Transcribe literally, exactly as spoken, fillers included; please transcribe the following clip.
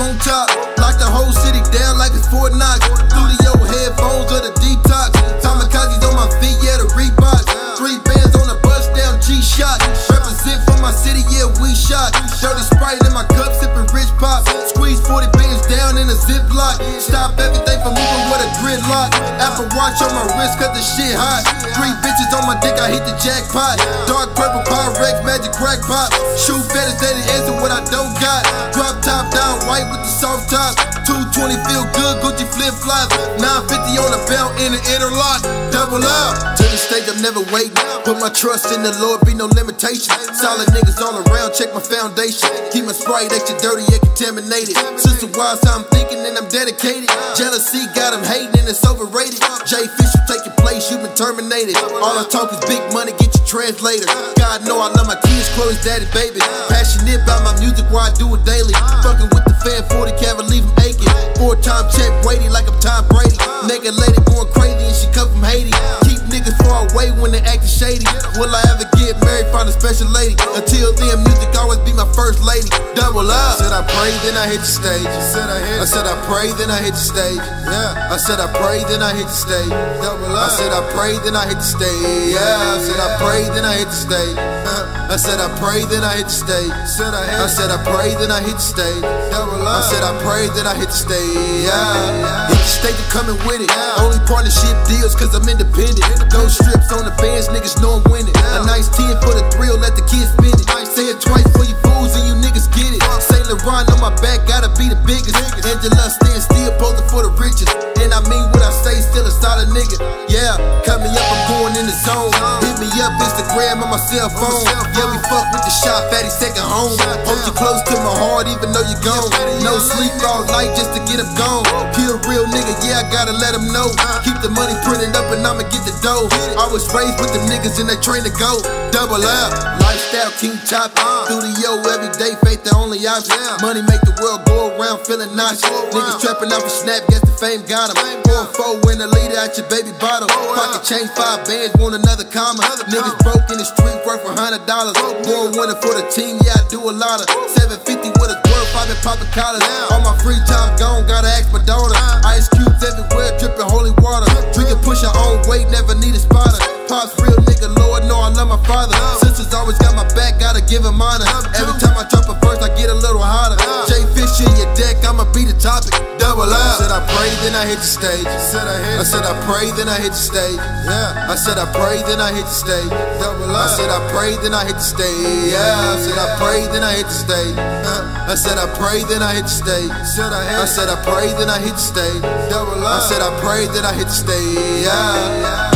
on top. Lock the whole city down like it's Fort Knox. Studio headphones or the detox. Kamikazes on my feet, yeah, the Reebok. Three bands on the bus down G-Shot. Represent for my city, yeah, we shot. Dirty Sprite in my cup, sipping rich pop. Squeeze forty bands down in a Ziploc. Stop everything from moving with a gridlock. Apple Watch on my wrist, cause the shit hot. Three bitches on my dick, I hit the jackpot. Dark purple Pyrex, magic crack pop. Shoe fetish, they the answer what I don't got. Drop top down, white with the soft top. two twenty feel good, Gucci flip flops. nine fifty on the belt in the interlock. Double up. To the stage, I'm never waiting. Put my trust in the Lord, be no limitation. Solid niggas all around, check my foundation. Keep my Sprite extra dirty and contaminated. Sister wise, how I'm thinking and I'm dedicated. Jealousy got them hating and it's overrated. Jay Fisher, take your place, you been terminated. All I talk is big money, get your translator. God know I love my kids, Chloe's daddy, baby. Passionate about my music, why I do it daily. Fucking with the fan, forty can't leave him aching. Four-time check Brady like I'm Tom Brady. Naked lady going crazy and she come from Haiti. Keep niggas far away when they acting shady. Will I ever get married, find a special lady? Until then, music always be my first lady. Double up. Said I pray, then I hit the stage. Said I, hit I said I pray, then I hit the stage. Yeah. I said I pray, then I hit the stage. Double up. I said I pray, then I hit the stage. Yeah. I said I pray, then I hit the stage. I said I pray, then I hit the stage. Said I, I said I pray, then I hit the stage. Double up. I said I pray, then I hit the stage. Yeah. Hit the stage and coming with it. Only partnership deals cause I'm independent. Those strips on the fans, niggas know I'm winning. A nice ten for the thrill, let the kids spin it. Say it twice for you fools and you niggas get it. Saint Laurent on my back, gotta be the biggest. Angela stand still, posing for the richest. And I mean what I say, still a solid nigga. Yeah, cut me up, I'm going in the zone. Hit me up, Instagram on my cell phone. Yeah, we fuck with the shop, fatty second home. Hold you close to my heart, even though you gone. No sleep all night just to get up gone. Pure real nigga, yeah, I gotta let them know. Keep the money printed up and I'ma get the dough. I was raised with them niggas and they train to go. Double up, lifestyle, king top. Studio every day, faith the only option. Money make the world go around feeling nauseous. Niggas trapping out for snap, guess the fame got them. Four four when the leader at your baby bottle. Pocket change five bands, want another comma. Niggas broke in the street, worth a hundred dollars. Going winning for the team, yeah, I do a lot of. seven fifty with a worth, I been popping collars. All my free time gone, gotta ask my daughter. Ice cubes everywhere, dripping holy water. Drinking, push your own weight, never need a spotter. Pops real nigga, Lord, know I love my father. Sisters always got my back, gotta give him honor. Every time I drop a verse, I get a little hotter. Jay Fisher in your deck, I'ma be the topic. Double up. Said I pray, then I hit the stage. Said I hit. I said I pray, then I hit the stage. Yeah. I said I pray, then I hit the stage. Double up. I said I pray, then I hit the stage. Yeah. I said I pray, then I hit the stage. I said I pray, then I hit the stage. Said I hit. I said I pray, then I hit the stage. Double up. I said I pray, then I hit the stage. Yeah.